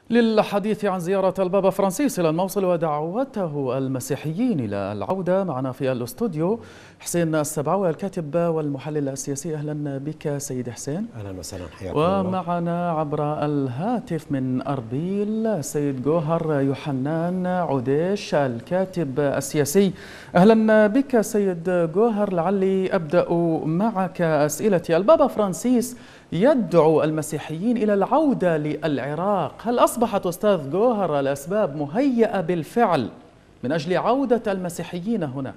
للحديث عن زيارة البابا فرانسيس إلى الموصل ودعوته المسيحيين إلى العودة معنا في الاستوديو حسين السبعاوي الكاتب والمحلل السياسي. أهلا بك سيد حسين. أهلا وسهلا، حياكم الله. ومعنا عبر الهاتف من أربيل السيد جوهر يوحنان عديش الكاتب السياسي. أهلا بك سيد جوهر. لعلي أبدأ معك أسئلتي. البابا فرانسيس يدعو المسيحيين إلى العودة للعراق، هل أصبحت أستاذ جوهر الأسباب مهيئة بالفعل من أجل عودة المسيحيين هناك؟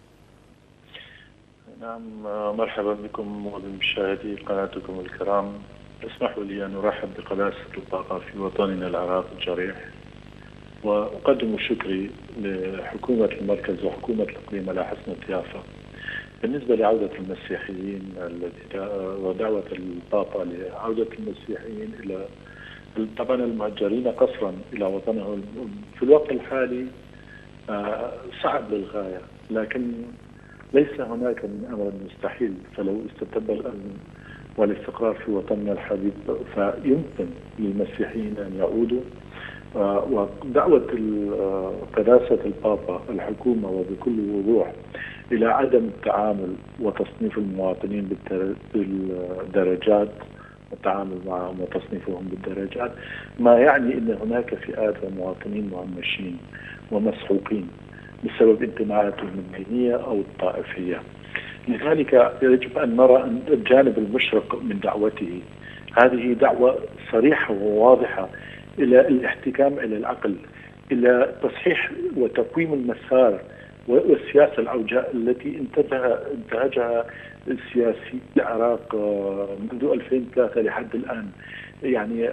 نعم، مرحبا بكم وبمشاهدي قناتكم الكرام. اسمحوا لي أن أرحب بقداسة البابا في وطننا العراق الجريح، وأقدم شكري لحكومة المركز وحكومة الإقليم على حسن الضيافة بالنسبة لعودة المسيحيين ودعوة البابا لعودة المسيحيين إلى طبعا المهجرين قسرا إلى وطنهم في الوقت الحالي صعب للغاية، لكن ليس هناك من أمر مستحيل. فلو استتب الأمن والاستقرار في وطننا الحبيب فيمكن للمسيحيين أن يعودوا. ودعوة قداسة البابا الحكومة وبكل وضوح إلى عدم التعامل وتصنيف المواطنين بالدرجات، والتعامل معهم وتصنيفهم بالدرجات، ما يعني أن هناك فئات ومواطنين مهمشين ومسحوقين بسبب انتماءاتهم الدينية أو الطائفية. لذلك يجب أن نرى الجانب المشرق من دعوته. هذه دعوة صريحة وواضحة إلى الاحتكام إلى العقل، إلى تصحيح وتقويم المسار والسياسة العوجاء التي انتهجها السياسي العراق منذ 2003 لحد الآن. يعني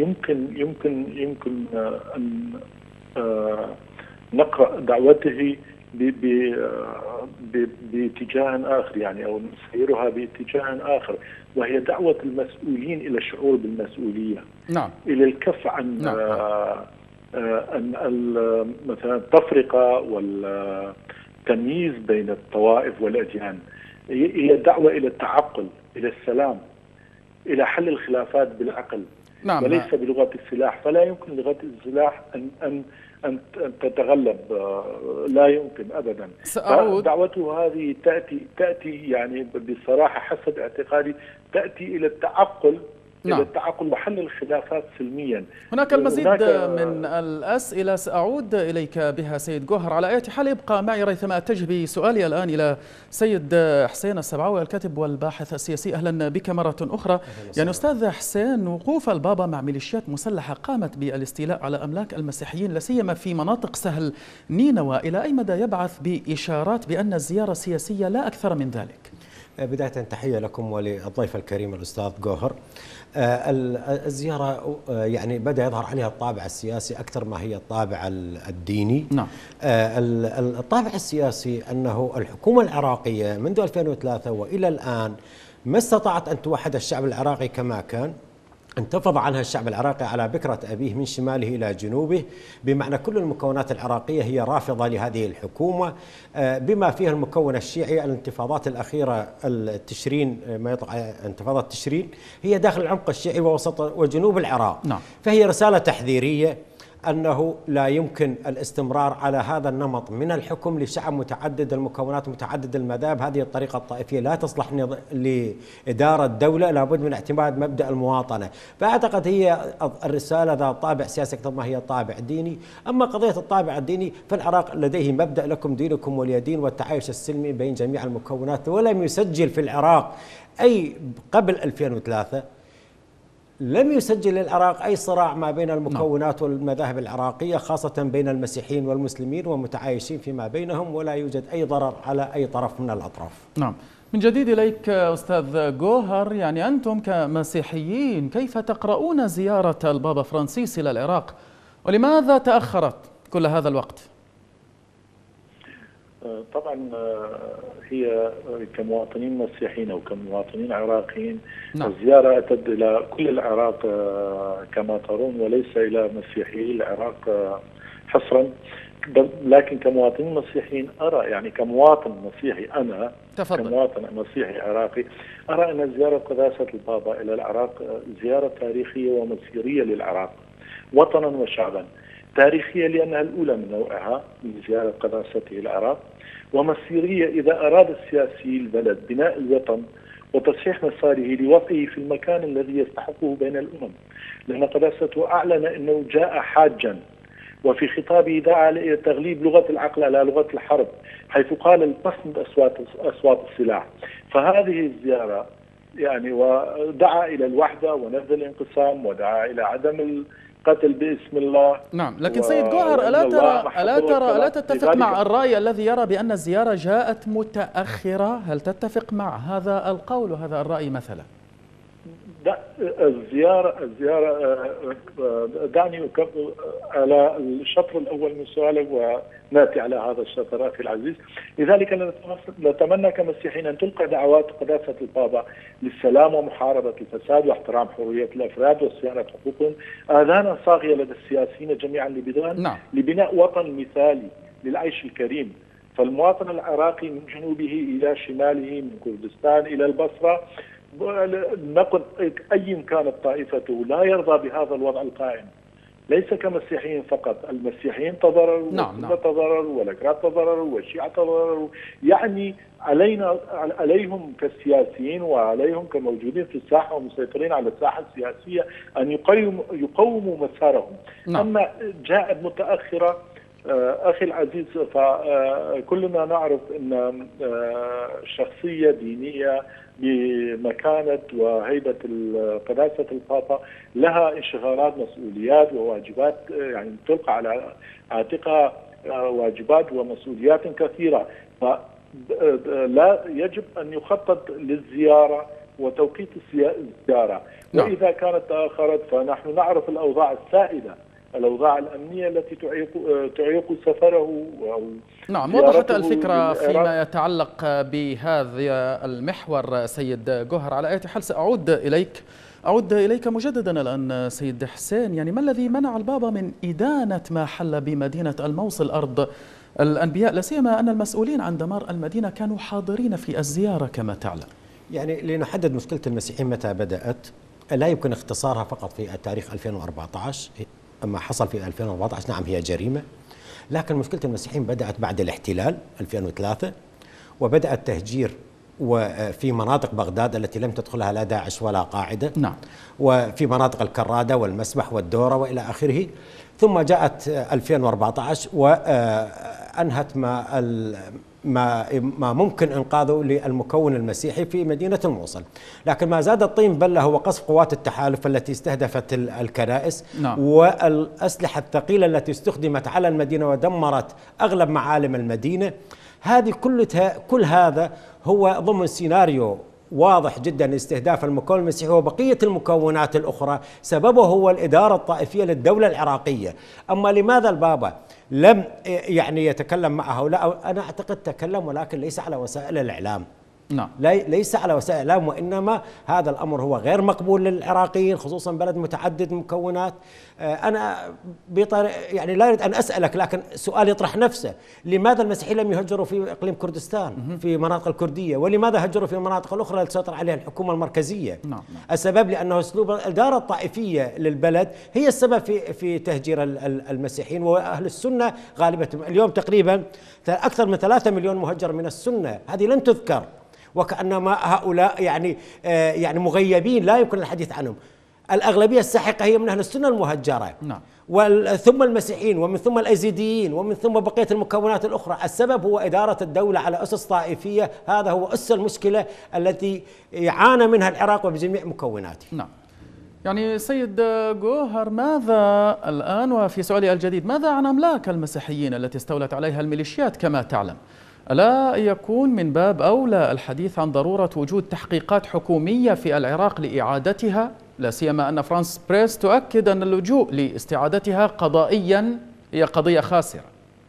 يمكن أن نقرأ دعوته باتجاه آخر، يعني أو نسيرها باتجاه آخر، وهي دعوة المسؤولين إلى الشعور بالمسؤولية. نعم. إلى الكف عن مثلا التفرقة والتمييز بين الطوائف والأديان. هي دعوة إلى التعقل، إلى السلام، إلى حل الخلافات بالعقل. نعم. وليس بلغة السلاح، فلا يمكن لغة السلاح أن تتغلب، لا يمكن أبدا. دعوته هذه تأتي يعني بصراحة حسب اعتقادي تأتي إلى التعقل. نعم. إلى التعقل وحل الخلافات سلميا. هناك المزيد من الأسئلة سأعود إليك بها سيد جوهر. على أي حال ابقى معي ريثما أتجه بسؤالي الآن إلى سيد حسين السبعاوي الكاتب والباحث السياسي. أهلا بك مرة أخرى. يعني أستاذ حسين، وقوف البابا مع ميليشيات مسلحة قامت بالاستيلاء على أملاك المسيحيين لا سيما في مناطق سهل نينوى، إلى أي مدى يبعث بإشارات بأن الزيارة سياسية لا أكثر من ذلك؟ بداية تحية لكم وللضيف الكريم الأستاذ جوهر. الزيارة يعني بدأ يظهر عليها الطابع السياسي أكثر ما هي الطابع الديني. نعم. الطابع السياسي أنه الحكومة العراقية منذ 2003 وإلى الآن ما استطاعت أن توحد الشعب العراقي كما كان. انتفض عنها الشعب العراقي على بكرة أبيه من شماله إلى جنوبه، بمعنى كل المكونات العراقية هي رافضة لهذه الحكومة، بما فيها المكون الشيعي. الانتفاضات الأخيرة التشرين، ما يطلق انتفاضات تشرين، هي داخل العمق الشيعي ووسط وجنوب العراق. نعم. فهي رسالة تحذيرية أنه لا يمكن الاستمرار على هذا النمط من الحكم لشعب متعدد المكونات متعدد المذاهب. هذه الطريقة الطائفية لا تصلح لإدارة دولة، لابد من اعتماد مبدأ المواطنة. فأعتقد هي الرسالة ذات طابع سياسي أكثر ما هي طابع ديني. أما قضية الطابع الديني فالعراق لديه مبدأ لكم دينكم ولي دين والتعايش السلمي بين جميع المكونات، ولم يسجل في العراق أي قبل 2003 لم يسجل العراق أي صراع ما بين المكونات والمذاهب العراقية، خاصة بين المسيحيين والمسلمين ومتعايشين فيما بينهم، ولا يوجد أي ضرر على أي طرف من الأطراف. نعم. من جديد إليك أستاذ جوهر، يعني أنتم كمسيحيين كيف تقرؤون زيارة البابا فرانسيس إلى العراق، ولماذا تأخرت كل هذا الوقت؟ طبعا هي كمواطنين مسيحيين أو كمواطنين عراقيين، نعم، الزيارة أتت إلى كل العراق كما ترون، وليس إلى مسيحيي العراق حصرا. لكن كمواطنين مسيحيين أرى، يعني كمواطن مسيحي أنا تفضل. كمواطن مسيحي عراقي أرى أن زيارة قداسة البابا إلى العراق زيارة تاريخية ومسيرية للعراق، وطنا وشعبا. تاريخية لأنها الأولى من نوعها من زيارة قداسته العراق، ومصيرية إذا أراد السياسي البلد بناء الوطن وتصحيح مساره لوضعه في المكان الذي يستحقه بين الأمم، لأن قداسته أعلن أنه جاء حاجا، وفي خطابه دعا إلى تغليب لغة العقل على لغة الحرب، حيث قال البصمة أصوات السلاح. فهذه الزيارة يعني ودعا إلى الوحدة ونبذ الانقسام، ودعا إلى عدم القتل باسم الله. نعم، لكن سيد جوهر ألا تتفق مع الرأي الذي يرى بأن الزيارة جاءت متأخرة؟ هل تتفق مع هذا القول وهذا الرأي مثلا؟ الزيارة دعني أكمل على الشطر الأول من سؤالك ونأتي على هذا الشطر أخي العزيز. لذلك نتمنى كمسيحيين أن تلقى دعوات قداسة البابا للسلام ومحاربة الفساد واحترام حرية الأفراد وصيانة حقوقهم، آذانا صاغية لدى السياسيين جميعا لبناء وطن مثالي للعيش الكريم. فالمواطن العراقي من جنوبه إلى شماله، من كردستان إلى البصرة، نقل أي كانت طائفته، لا يرضى بهذا الوضع القائم. ليس كمسيحيين فقط، المسيحيين تضرروا، والسنة تضرروا، والأكراد تضرروا، والشيعة تضرروا. يعني عليهم كالسياسيين وعليهم كموجودين في الساحة ومسيطرين على الساحة السياسية أن يقوموا مسارهم. أما جاءت متأخرة أخي العزيز، فكلنا نعرف أن شخصية دينية بمكانة وهيبة قداسة البابا لها انشغالات، مسؤوليات وواجبات، يعني تلقى على عاتقها واجبات ومسؤوليات كثيرة. فلا يجب أن يخطط للزيارة وتوقيت الزيارة. وإذا كانت تأخرت فنحن نعرف الأوضاع السائدة، الأوضاع الأمنية التي تعيق سفره. نعم، وضحت الفكرة فيما يتعلق بهذا المحور سيد جوهر. على أي حال سأعود إليك مجددا الآن سيد حسين. يعني ما الذي منع البابا من إدانة ما حل بمدينة الموصل أرض الأنبياء، لا سيما أن المسؤولين عن دمار المدينة كانوا حاضرين في الزيارة كما تعلم؟ يعني لنحدد مشكلة المسيحيين متى بدأت، لا يمكن اختصارها فقط في التاريخ 2014. أما حصل في 2014 نعم هي جريمة، لكن مشكلة المسيحيين بدأت بعد الاحتلال 2003، وبدأ التهجير وفي مناطق بغداد التي لم تدخلها لا داعش ولا قاعدة. نعم. وفي مناطق الكرادة والمسبح والدورة وإلى آخره. ثم جاءت 2014 وأنهت ما ممكن إنقاذه للمكون المسيحي في مدينة الموصل. لكن ما زاد الطين بلة هو قصف قوات التحالف التي استهدفت الكنائس. نعم. والأسلحة الثقيلة التي استخدمت على المدينة ودمرت أغلب معالم المدينة. هذه كل هذا هو ضمن سيناريو واضح جدا لاستهداف المكون المسيحي وبقية المكونات الأخرى. سببه هو الإدارة الطائفية للدولة العراقية. أما لماذا البابا لم يعني يتكلم مع هؤلاء؟ أنا أعتقد تكلم، ولكن ليس على وسائل الإعلام. نعم. ليس على وسائل الإعلام، وإنما هذا الأمر هو غير مقبول للعراقيين، خصوصا بلد متعدد مكونات. أنا يعني لا أريد أن أسألك، لكن سؤال يطرح نفسه: لماذا المسيحيين لم يهجروا في إقليم كردستان في مناطق الكردية؟ ولماذا هجروا في المناطق الأخرى التي تسيطر عليها الحكومة المركزية؟ نعم. السبب لأنه أسلوب الإدارة الطائفية للبلد هي السبب في تهجير المسيحيين. وأهل السنة غالبتهم اليوم تقريبا أكثر من 3 مليون مهجر من السنة، هذه لن تذكر، وكأنما هؤلاء يعني مغيبين لا يمكن الحديث عنهم. الأغلبية الساحقة هي من أهل السنة المهجرة. نعم. ثم المسيحيين، ومن ثم الأيزيديين، ومن ثم بقية المكونات الأخرى. السبب هو إدارة الدولة على أسس طائفية. هذا هو أس المشكلة التي يعاني منها العراق وبجميع مكوناته. نعم. يعني سيد جوهر، ماذا الآن وفي سؤالي الجديد، ماذا عن أملاك المسيحيين التي استولت عليها الميليشيات كما تعلم؟ ألا يكون من باب أولى الحديث عن ضرورة وجود تحقيقات حكومية في العراق لإعادتها، لا سيما أن فرانس بريس تؤكد أن اللجوء لاستعادتها قضائيا هي قضية خاسرة؟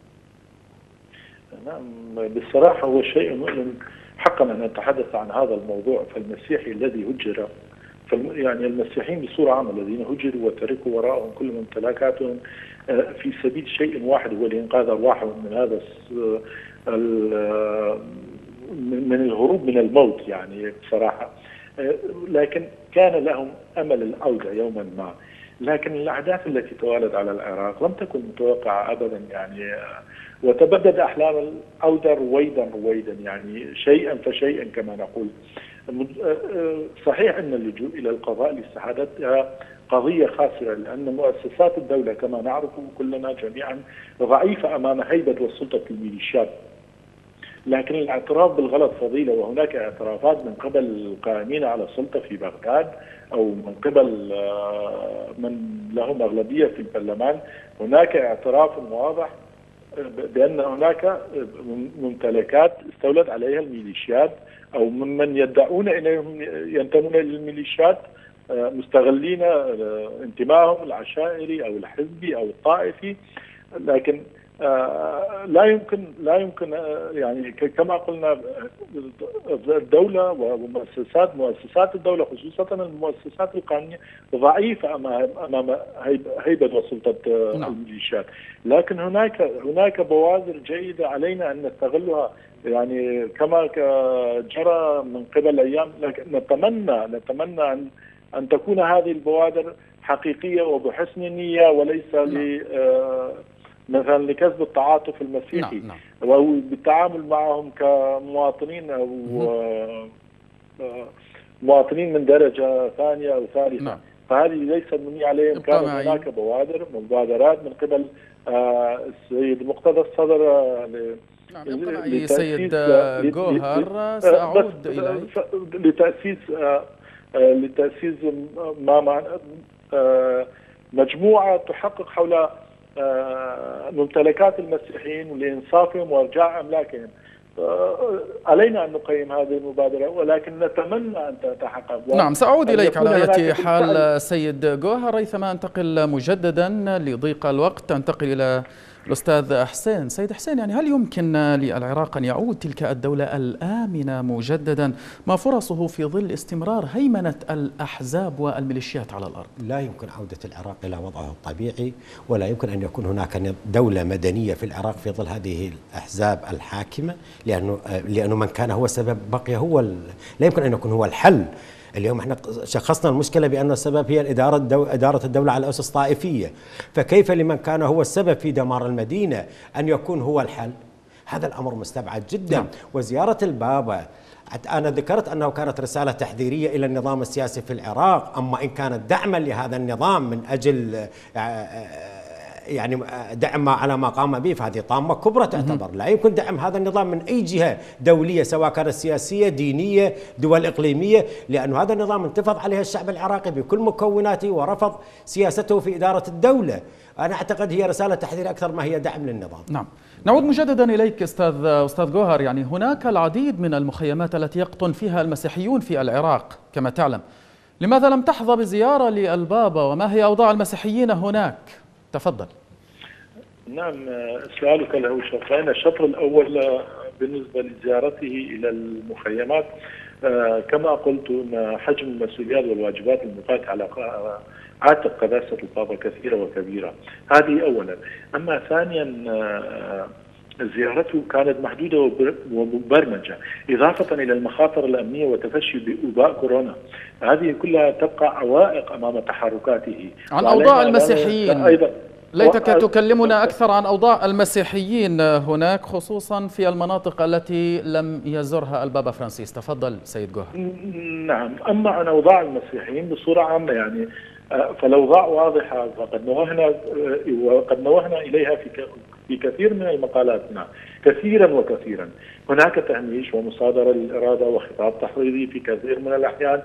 نعم، بصراحة هو شيء مؤلم حقا أن نتحدث عن هذا الموضوع. فالمسيحي الذي هجر، يعني المسيحيين بصورة عامة الذين هجروا وتركوا وراءهم كل ممتلكاتهم في سبيل شيء واحد، هو لإنقاذ أرواحهم من هذا من الهروب من الموت يعني بصراحة. لكن كان لهم أمل العودة يوما ما. لكن الأحداث التي توالت على العراق لم تكن متوقعة أبدا يعني، وتبدد أحلام الأودة رويدا يعني شيئا فشيئا كما نقول. صحيح أن اللجوء إلى القضاء لاستعادتها قضية خاسرة، لأن مؤسسات الدولة كما نعرف كلنا جميعا ضعيفة أمام هيبة وسلطة الميليشيات. لكن الاعتراف بالغلط فضيلة، وهناك اعترافات من قبل القائمين على السلطة في بغداد أو من قبل من لهم أغلبية في البرلمان، هناك اعتراف واضح بأن هناك ممتلكات استولت عليها الميليشيات أو ممن يدعون أنهم ينتمون للميليشيات مستغلين انتمائهم العشائري أو الحزبي أو الطائفي. لكن لا يمكن يعني كما قلنا الدولة ومؤسسات الدولة خصوصا المؤسسات القانونية ضعيفة أمام هيبة وسلطة الميليشيات. لكن هناك بوادر جيدة علينا أن نستغلها يعني كما جرى من قبل أيام. لكن نتمنى أن تكون هذه البوادر حقيقية وبحسن نية، وليس مثلا لكسب التعاطف المسيحي أو بالتعامل معهم كمواطنين أو مواطنين من درجة ثانية أو ثالثة. فهذه ليست مني عليهم. كان هناك مبادرات من قبل السيد مقتدى الصدر سيد جوهر سأعود إليك لتأسيس مجموعة تحقق حول ممتلكات المسيحيين ولإنصافهم وإرجاع أملاكهم. علينا أن نقيم هذه المبادرة، ولكن نتمنى أن تتحقق. نعم، سأعود إليك على أي حال سيد جوهر. ريثما أنتقل مجددا لضيق الوقت، أنتقل إلى الأستاذ حسين. سيد حسين، يعني هل يمكن للعراق أن يعود تلك الدولة الآمنة مجددا؟ ما فرصه في ظل استمرار هيمنة الأحزاب والميليشيات على الأرض؟ لا يمكن عودة العراق إلى وضعه الطبيعي، ولا يمكن أن يكون هناك دولة مدنية في العراق في ظل هذه الأحزاب الحاكمة، لأنه من كان هو السبب بقي هو لا يمكن أن يكون هو الحل. اليوم احنا شخصنا المشكلة بأن السبب هي إدارة الدولة على أسس طائفية، فكيف لمن كان هو السبب في دمار المدينة أن يكون هو الحل؟ هذا الأمر مستبعد جدا. وزيارة البابا، أنا ذكرت أنه كانت رسالة تحذيرية إلى النظام السياسي في العراق، أما إن كانت دعما لهذا النظام من أجل يعني دعم على ما قام به، فهذه طامة كبرى تعتبر. لا يمكن دعم هذا النظام من أي جهة دولية، سواء كانت سياسية دينية دول إقليمية، لأن هذا النظام انتفض عليه الشعب العراقي بكل مكوناته ورفض سياسته في إدارة الدولة. أنا أعتقد هي رسالة تحذير أكثر ما هي دعم للنظام. نعم، نعود مجددا إليك أستاذ جوهر. يعني هناك العديد من المخيمات التي يقطن فيها المسيحيون في العراق كما تعلم، لماذا لم تحظى بزيارة للبابا؟ وما هي أوضاع المسيحيين هناك؟ تفضل. نعم، سؤالك له شطرين. الشطر الأول بالنسبة لزيارته إلى المخيمات، كما قلت أن حجم المسؤوليات والواجبات المقاة على عاتق قداسة البابا كثيرة وكبيرة. هذه أولا. أما ثانيا زيارته كانت محدودة ومبرمجة، إضافة إلى المخاطر الأمنية وتفشي وباء كورونا. هذه كلها تبقى عوائق أمام تحركاته. عن أوضاع المسيحيين أيضا، ليتك تكلمنا أكثر عن أوضاع المسيحيين هناك، خصوصا في المناطق التي لم يزرها البابا فرانسيس. تفضل سيد جوهر. نعم، أما عن أوضاع المسيحيين بصورة عامة يعني فالأوضاع واضحة، وقد نوهنا إليها في كثير من المقالاتنا كثيرا. هناك تهميش ومصادرة للإرادة وخطاب تحريضي في كثير من الأحيان،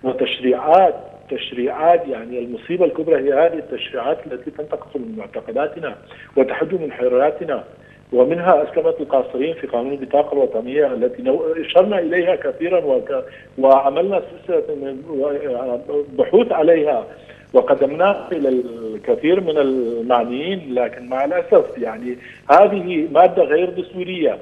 وتشريعات يعني المصيبة الكبرى هي هذه التشريعات التي تنتقص من معتقداتنا وتحد من حرياتنا، ومنها أسلمة القاصرين في قانون البطاقة الوطنية التي أشرنا إليها كثيرا وعملنا سلسلة بحوث عليها وقدمناه إلى الكثير من المعنيين. لكن مع الأسف يعني هذه مادة غير دستورية،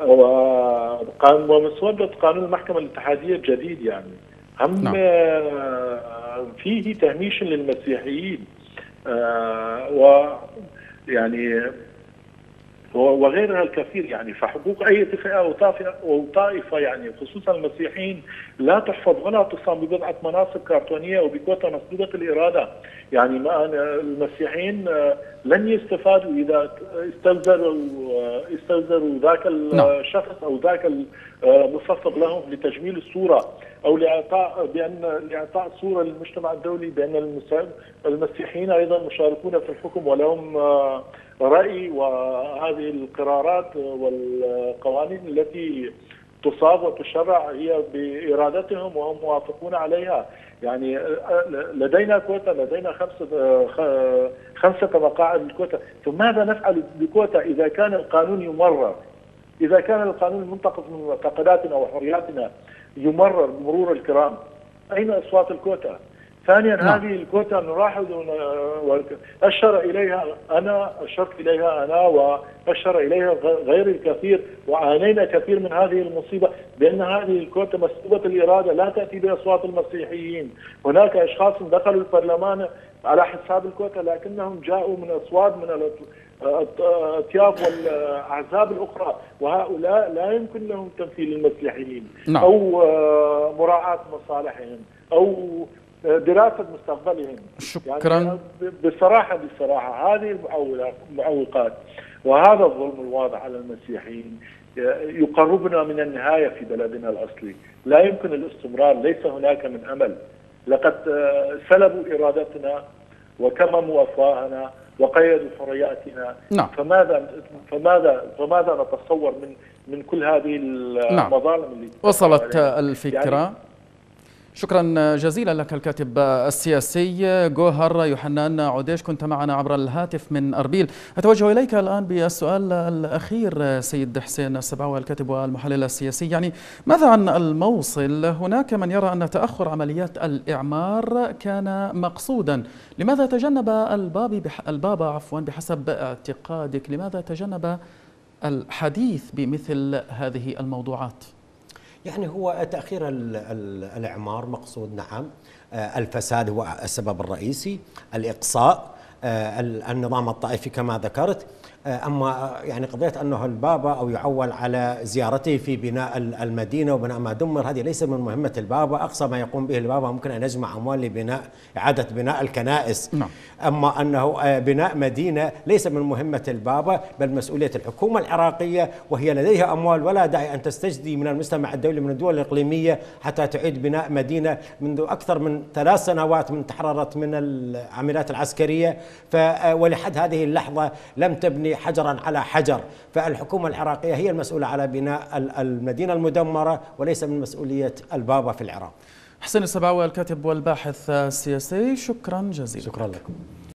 ومسودة قانون المحكمة الاتحادية الجديد يعني هم فيه تهميش للمسيحيين، ويعني وغيرها الكثير يعني. فحقوق أي فئة أو طائفة يعني خصوصا المسيحيين لا تحفظ ولا تصام ببضعة مناصب كرتونية وبكوتا مسدودة الإرادة. يعني المسيحيين لن يستفادوا إذا استلزموا ذاك الشخص أو ذاك المصفق لهم لتجميل الصورة أو لإعطاء صورة للمجتمع الدولي بأن المسيحيين أيضا مشاركون في الحكم ولهم رأي، وهذه القرارات والقوانين التي تصاب وتشرع هي بإرادتهم وهم موافقون عليها. يعني لدينا كوتا، لدينا خمسة مقاعد الكوتا، فماذا نفعل بكوتا إذا كان القانون يمرر؟ إذا كان القانون المنتقد من معتقداتنا وحرياتنا يمرر بمرور الكرام، أين أصوات الكوتا؟ ثانيا هذه الكوتا نلاحظ أشرت إليها أنا وأشر إليها غير الكثير، وعانينا كثير من هذه المصيبة بأن هذه الكوتا مسلوبة الإرادة لا تأتي بأصوات المسيحيين. هناك أشخاص دخلوا البرلمان على حساب الكوتا لكنهم جاءوا من أصوات من الأطياف والأحزاب الأخرى، وهؤلاء لا يمكن لهم تمثيل المسيحيين أو مراعاة مصالحهم أو دراسة مستقبلهم. شكرا. يعني بصراحة هذه المعوقات وهذا الظلم الواضح على المسيحيين يقربنا من النهاية في بلدنا الأصلي. لا يمكن الاستمرار، ليس هناك من أمل. لقد سلبوا إرادتنا وكمموا أفواهنا وقيدوا حرياتنا. فماذا نتصور من كل هذه المظالم اللي وصلت الفكرة يعني. شكرا جزيلا لك الكاتب السياسي جوهر يوحنان عديش، كنت معنا عبر الهاتف من أربيل. أتوجه إليك الآن بالسؤال الأخير سيد حسين السبعوي الكاتب والمحلل السياسي. يعني ماذا عن الموصل؟ هناك من يرى أن تأخر عمليات الإعمار كان مقصودا. لماذا تجنب البابا بحسب اعتقادك، لماذا تجنب الحديث بمثل هذه الموضوعات؟ يعني هو تأخير الإعمار مقصود، نعم. الفساد هو السبب الرئيسي، الإقصاء، النظام الطائفي كما ذكرت. أما يعني قضية أنه البابا أو يعول على زيارته في بناء المدينة وبناء ما دمر، هذه ليس من مهمة البابا. أقصى ما يقوم به البابا ممكن أن يجمع أموال لبناء إعادة بناء الكنائس. أما أنه بناء مدينة ليس من مهمة البابا، بل مسؤولية الحكومة العراقية، وهي لديها أموال ولا داعي أن تستجدي من المجتمع الدولي من الدول الإقليمية حتى تعيد بناء مدينة منذ أكثر من 3 سنوات من تحررت من العمليات العسكرية، ولحد هذه اللحظة لم تبني حجرا على حجر. فالحكومة العراقية هي المسؤولة على بناء المدينة المدمرة وليس من مسؤولية البابا في العراق. حسين السبعوي الكاتب والباحث السياسي، شكرا جزيلا. شكرا لكم.